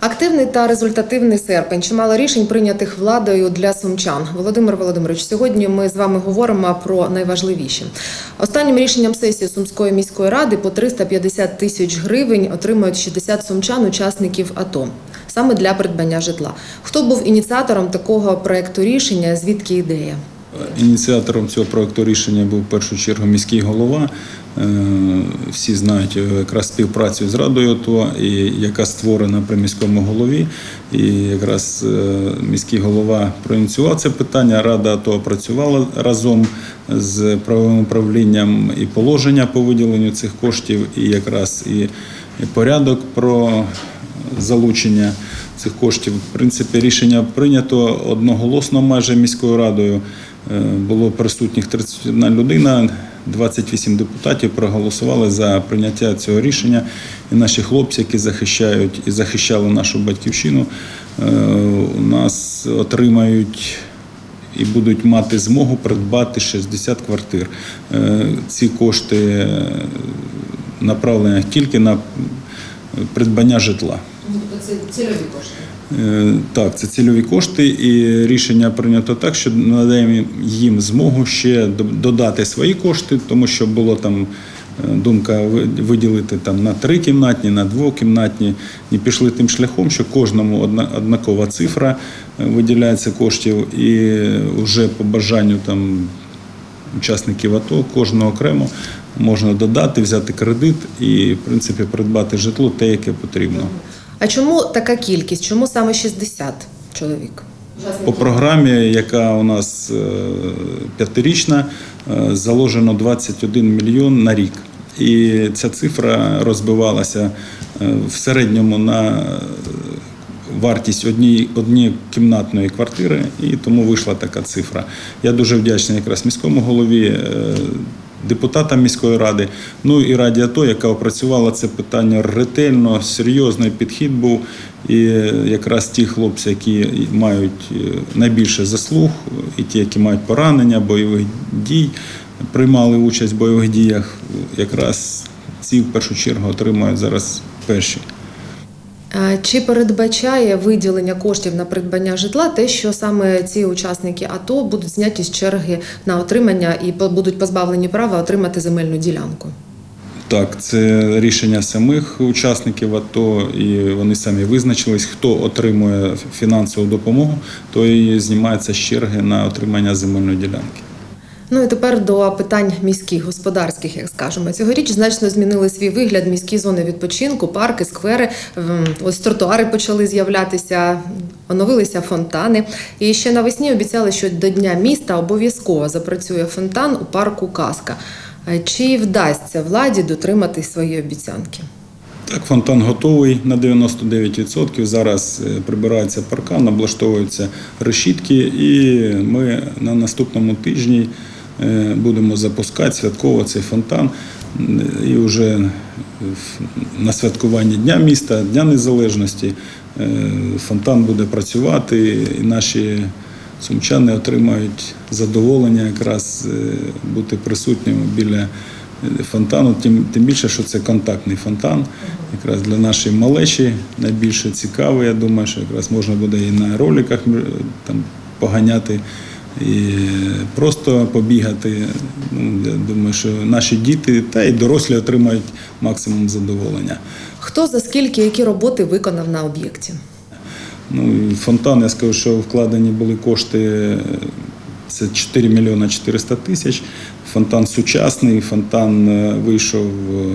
Активний та результативний серпень. Чимало рішень, прийнятих владою для сумчан. Володимир Володимирович, сьогодні ми з вами говоримо про найважливіші. Останнім рішенням сесії Сумської міської ради по 350 тисяч гривень отримують 60 сумчан, учасників АТО. Саме для придбання житла. Хто був ініціатором такого проєкту рішення, звідки ідея? Ініціатором цього проєкту рішення був в першу чергу міський голова. Всі знають якраз співпрацю з Радою АТО, яка створена при міському голові. І якраз міський голова проініціював це питання. Рада АТО працювала разом з правовим управлінням і положення по виділенню цих коштів, і якраз і порядок про залучення цих коштів. В принципі, рішення прийнято одноголосно майже міською радою. Було присутніх 31 людина, 28 депутатів проголосували за прийняття цього рішення. І наші хлопці, які захищають і захищали нашу батьківщину, у нас отримають і будуть мати змогу придбати 60 квартир. Ці кошти направлені тільки на придбання житла. Це цільові кошти? Так, це цільові кошти, і рішення прийнято так, що надаємо їм змогу ще додати свої кошти, тому що була там думка виділити там на 3-кімнатні, на 2-кімнатні. І пішли тим шляхом, що кожному однакова цифра виділяється коштів, і вже по бажанню там учасників АТО кожного окремо можна додати, взяти кредит і, в принципі, придбати житло те, яке потрібно. А чому така кількість? Чому саме 60 чоловік? По програмі, яка у нас 5-річна, заложено 21 мільйон на рік. І ця цифра розбивалася в середньому на вартість однієї кімнатної квартири, і тому вийшла така цифра. Я дуже вдячний якраз міському голові, депутатам міської ради, ну і Раді АТО, яка опрацювала це питання ретельно, серйозний підхід був. І якраз ті хлопці, які мають найбільше заслуг, і ті, які мають поранення, бойових дій, приймали участь в бойових діях, якраз ці в першу чергу отримують зараз перші. Чи передбачає виділення коштів на придбання житла те, що саме ці учасники АТО будуть зняті з черги на отримання і будуть позбавлені права отримати земельну ділянку? Так, це рішення самих учасників АТО, і вони самі визначились, хто отримує фінансову допомогу, той знімається з черги на отримання земельної ділянки. Ну і тепер до питань міських, господарських, як скажемо. Цьогоріч значно змінили свій вигляд міські зони відпочинку, парки, сквери, ось тротуари почали з'являтися, оновилися фонтани. І ще навесні обіцяли, що до Дня міста обов'язково запрацює фонтан у парку «Казка». Чи вдасться владі дотримати свої обіцянки? Так, фонтан готовий на 99%. Зараз прибирається паркан, облаштовуються решітки, і ми на наступному тижні будемо запускати святково цей фонтан. І вже на святкуванні Дня міста, Дня Незалежності фонтан буде працювати, і наші сумчани отримають задоволення якраз бути присутніми біля фонтану, тим більше, що це контактний фонтан. Якраз для нашої малечі найбільше цікаво, я думаю, що якраз можна буде і на роликах там поганяти, і просто побігати. Ну, я думаю, що наші діти та й дорослі отримають максимум задоволення. Хто, за скільки, які роботи виконав на об'єкті? Ну, фонтан, я скажу, що вкладені були кошти, це 4 мільйона 400 тисяч. Фонтан сучасний, фонтан вийшов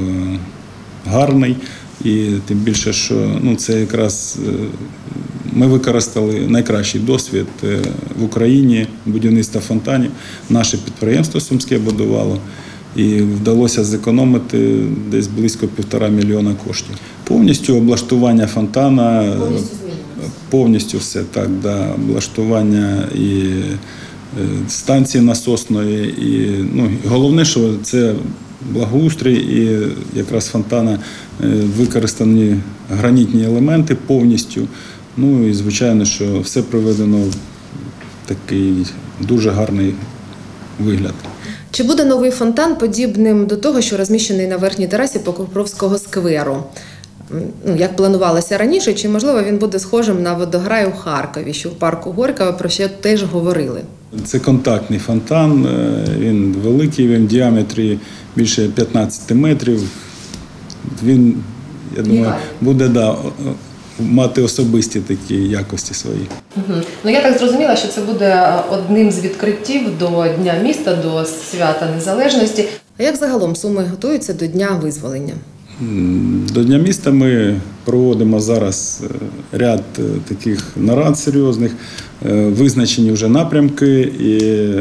гарний, і тим більше, що це якраз ми використали найкращий досвід в Україні будівництва фонтанів. Наше підприємство сумське будувало, і вдалося зекономити десь близько 1,5 мільйона коштів. Повністю облаштування фонтана, повністю все так, да, облаштування і станції насосної, і головне, що це благоустрій, і якраз фонтана використані гранітні елементи повністю. Ну і звичайно, що все приведено в такий дуже гарний вигляд. Чи буде новий фонтан подібним до того, що розміщений на верхній терасі Покровського скверу? як планувалося раніше, чи, можливо, він буде схожим на водограй у Харкові, що в парку Горького, про що теж говорили? Це контактний фонтан, він великий, він в діаметрі більше 15 метрів. Він, я думаю, буде мати особисті такі якості свої. Ну, я так зрозуміла, що це буде одним з відкриттів до Дня міста, до Свята Незалежності. А як загалом Суми готуються до Дня визволення? До Дня міста ми проводимо зараз ряд таких нарад серйозних, визначені вже напрямки і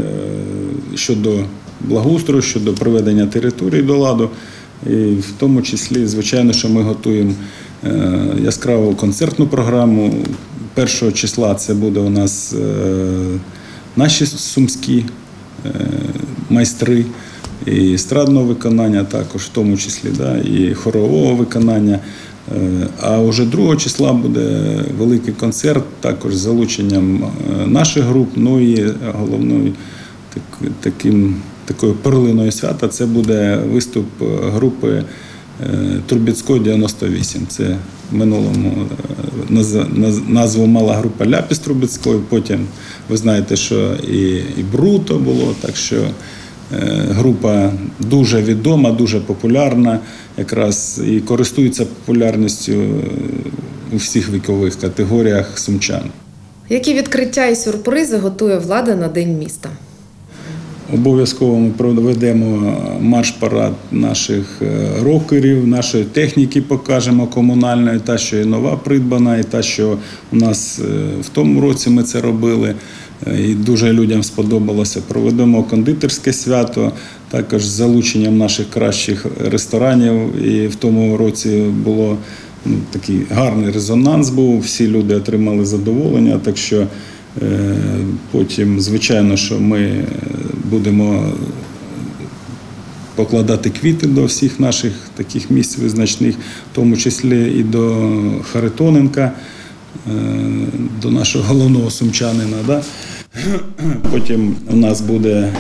щодо благоустрою, щодо приведення території до ладу. І в тому числі, звичайно, що ми готуємо яскраву концертну програму. 1 числа це буде у нас наші сумські майстри, і естрадного виконання також, в тому числі, і хорового виконання. А вже 2 числа буде великий концерт, також з залученням наших груп, ну і головною такою перлиною свята це буде виступ групи Турбіцької 98. Це в минулому назву мала група Ляпіс Трубецької, потім ви знаєте, що і Бруто було, так що група дуже відома, дуже популярна, якраз і користується популярністю у всіх вікових категоріях сумчан. Які відкриття і сюрпризи готує влада на День міста? Обов'язково ми проведемо марш-парад наших рокерів, нашої техніки покажемо комунальної, та, що і нова придбана, і та, що у нас в тому році ми це робили. І дуже людям сподобалося. Проведемо кондитерське свято, також з залученням наших кращих ресторанів. І в тому році було такий гарний резонанс був, всі люди отримали задоволення, так що потім, звичайно, що ми будемо покладати квіти до всіх наших таких місць визначних, в тому числі і до Харитоненка, до нашого головного сумчанина. Да? Потім у нас буде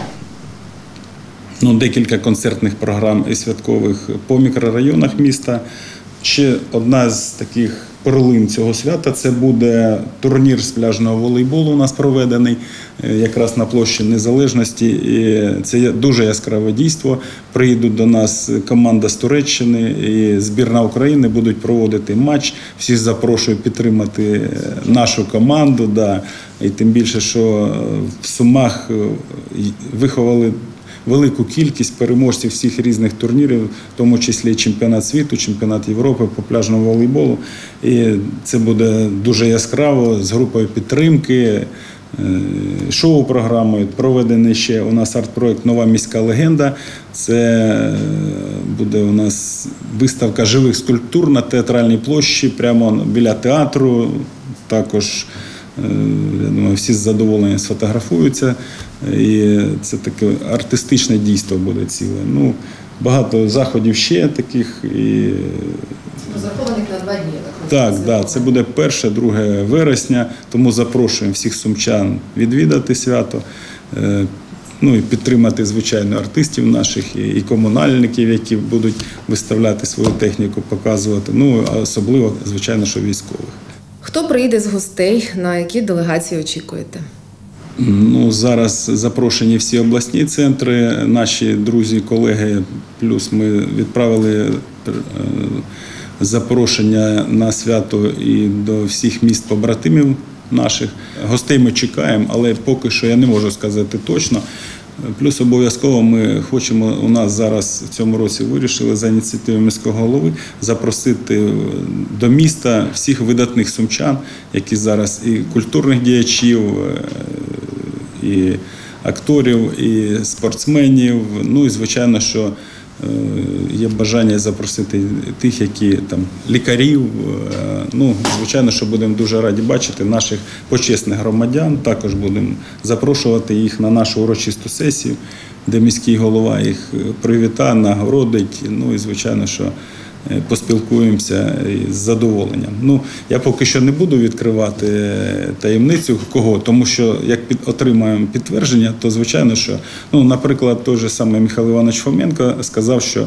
декілька концертних програм і святкових по мікрорайонах міста. Ще одна з таких перлин цього свята – це буде турнір з пляжного волейболу у нас проведений якраз на площі Незалежності. І це дуже яскраве дійство. Приїдуть до нас команда з Туреччини і збірна України, будуть проводити матч. Всі запрошую підтримати нашу команду. Да. І тим більше, що в Сумах виховали велику кількість переможців всіх різних турнірів, в тому числі чемпіонат світу, чемпіонат Європи по пляжному волейболу. І це буде дуже яскраво, з групою підтримки, шоу-програмою. Проведений ще у нас арт-проєкт «Нова міська легенда». Це буде у нас виставка живих скульптур на Театральній площі, прямо біля театру. Також, я думаю, всі з задоволенням сфотографуються. І це таке артистичне дійство буде ціле. Багато заходів ще таких. Розрахованих на 2 дні, Так, це буде 1-2 вересня, тому запрошуємо всіх сумчан відвідати свято. І підтримати, звичайно, артистів наших і комунальників, які будуть виставляти свою техніку, показувати. А особливо, звичайно, що військових. Хто приїде з гостей, на які делегації очікуєте? Зараз запрошені всі обласні центри, наші друзі, колеги, плюс ми відправили запрошення на свято і до всіх міст побратимів наших. Гостей ми чекаємо, але поки що я не можу сказати точно. Плюс обов'язково ми хочемо, у нас зараз в цьому році вирішили за ініціативи міського голови запросити до міста всіх видатних сумчан, які зараз і культурних діячів, і акторів, і спортсменів. І, звичайно, що є бажання запросити тих, які там лікарів. Звичайно, що будемо дуже раді бачити наших почесних громадян. Також будемо запрошувати їх на нашу урочисту сесію, де міський голова їх привітає, нагородить. І, звичайно, що поспілкуємося з задоволенням. Ну, я поки що не буду відкривати таємницю кого, тому що як отримаємо підтвердження, то звичайно, що, ну, наприклад, той же самий Михайло Іванович Фоменко сказав, що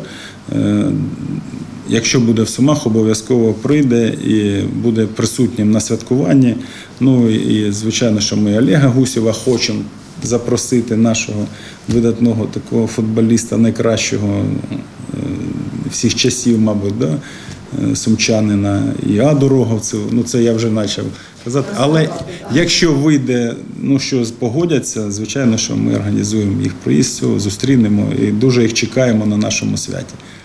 якщо буде в Сумах, обов'язково прийде і буде присутнім на святкуванні. Ну і звичайно, що ми Олега Гусєва хочемо запросити, нашого видатного такого футболіста, найкращого всіх часів, мабуть, да? Сумчанина, і Аду Роговцеву. Ну це я вже почав казати. Але якщо вийде, ну що погодяться, звичайно, що ми організуємо їх приїзд, зустрінемо і дуже їх чекаємо на нашому святі.